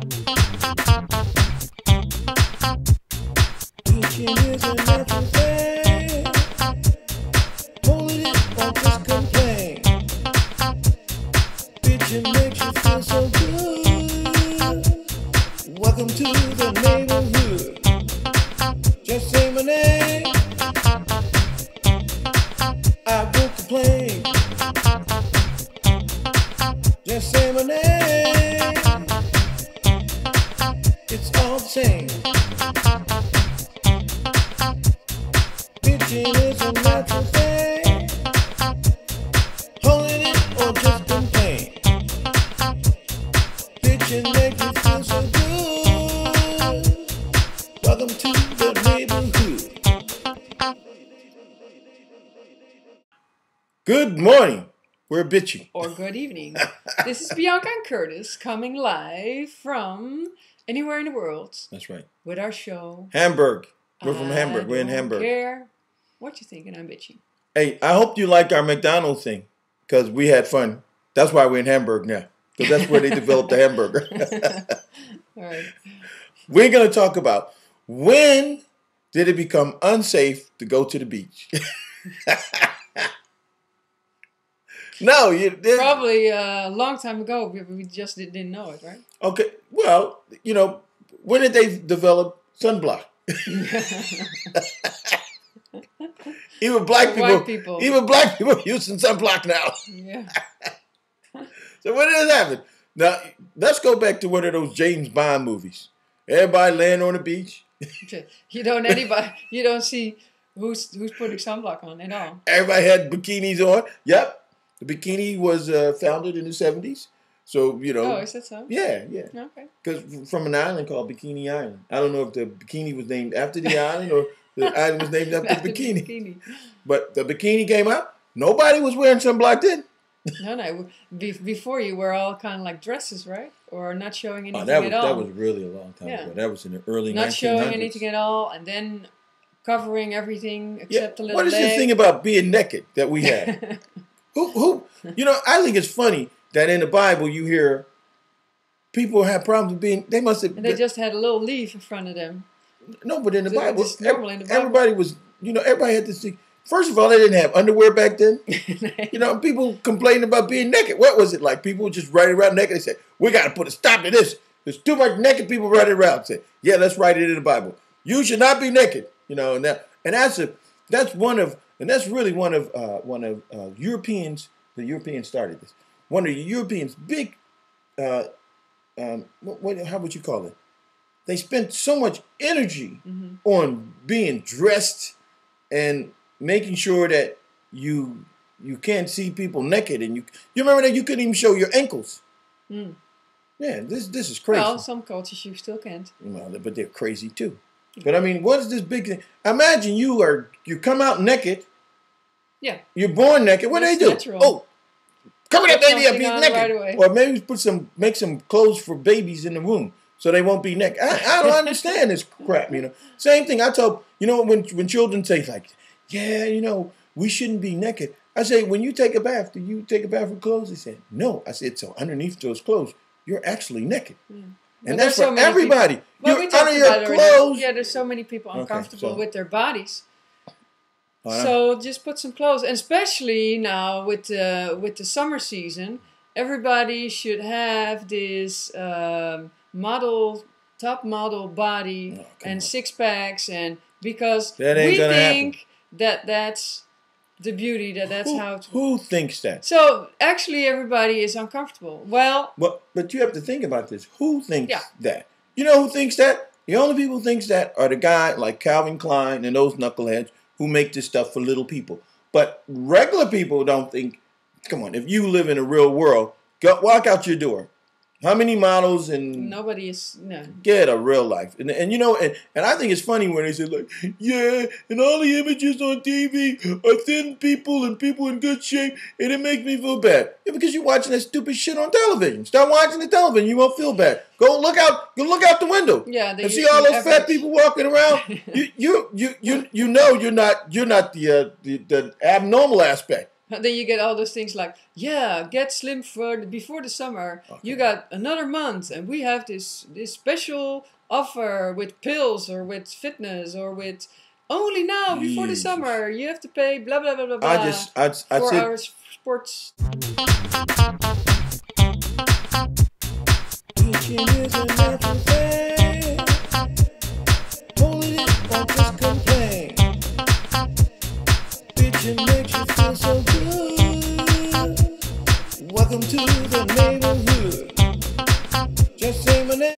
Teaching is a natural thing. Holding it or just complain. Bitching makes you feel so good. Welcome to the neighborhood. Just say my name. I won't complain. Just say my name. It's all the same. Bitching is a natural thing. Holding it or just complain. Bitching make you feel so good. Welcome to the neighborhood. Good morning. We're bitchy. Or good evening. This is Bianca and Curtis coming live from anywhere in the world That's right. with our show. Hamburg. We're from Hamburg. We're in Hamburg. Care what you think, and I'm bitchy. Hey, I hope you liked our McDonald's thing because we had fun. That's why we're in Hamburg now because that's where they developed the hamburger. All right. We're going to talk about when did it become unsafe to go to the beach? No, you did. Probably a long time ago. We just didn't know it, right? Okay, well, when did they develop sunblock? Even black people, even black people using sunblock now. Yeah. So when did this happen? Now, let's go back to one of those James Bond movies. Everybody laying on the beach. You don't see who's putting sunblock on at all. Everybody had bikinis on. Yep. The bikini was founded in the 70s. So, Oh, is that so? Yeah. Okay. Because from an island called Bikini Island. I don't know if the bikini was named after the island or the island was named after the bikini. But the bikini came out. Nobody was wearing sunblock then. No. Before you were all kind of like dresses, right? Or not showing anything at all. That was really a long time ago. That was in the early 1900s. Not showing anything at all, and then covering everything except a little What is leg. this thing about being naked that we have? Who? I think it's funny that in the Bible you hear people have problems with being. They must have. And they just had a little leaf in front of them. No, but in the Bible, it's normal in the Bible. Everybody was. Everybody had this thing. First of all, they didn't have underwear back then. People complained about being naked. What was it like? People just riding around naked. They said, "We got to put a stop to this. There's too much naked people riding around." Say, "Yeah, let's write it in the Bible. You should not be naked." And that's really one of Europeans. The Europeans started this. One of the Europeans' big, how would you call it? They spent so much energy on being dressed and making sure that you can't see people naked, and you remember that you couldn't even show your ankles. Mm. Yeah, this is crazy. Well, some cultures you still can't. Well, but they're crazy too. But I mean, what is this big thing? Imagine you come out naked. Yeah. You're born naked. What do they do? Natural. Oh, cover that baby up. He's naked. Right away. Or maybe make some clothes for babies in the womb so they won't be naked. I don't understand this crap. Same thing. I tell when children say like, yeah, we shouldn't be naked. I say, when you take a bath, do you take a bath with clothes? They said, no. I said, so underneath those clothes, you're actually naked. Yeah. And that's for everybody. Well, you're under your clothes. Yeah, there's so many people uncomfortable with their bodies. So just put some clothes, and especially now with the summer season, everybody should have this top model body and six packs, and because we think that's the beauty, that's how. Who thinks that? So actually, everybody is uncomfortable. Well, but you have to think about this. Who thinks that? You know who thinks that? The only people who thinks that are the guy like Calvin Klein and those knuckleheads who make this stuff for little people. But regular people don't think, come on, if you live in a real world, walk out your door. How many models and nobody is get a real life, and I think it's funny when they say like, yeah, and all the images on TV are thin people and people in good shape, and it makes me feel bad. Yeah, because you're watching that stupid shit on television. Stop watching the television, you won't feel bad. Go look out the window. Yeah, and see all those fat people walking around. you know you're not the abnormal aspect. And then you get all those things like, yeah, get slim before the summer. Okay. You got another month, and we have this special offer with pills or with fitness or with only now before the summer. You have to pay blah blah blah blah blah. I'd 4 hours sports. Teaching is a natural thing. Holding it won't just complain. Bitchin' makes you feel so good. Welcome to the neighborhood. Just say my name.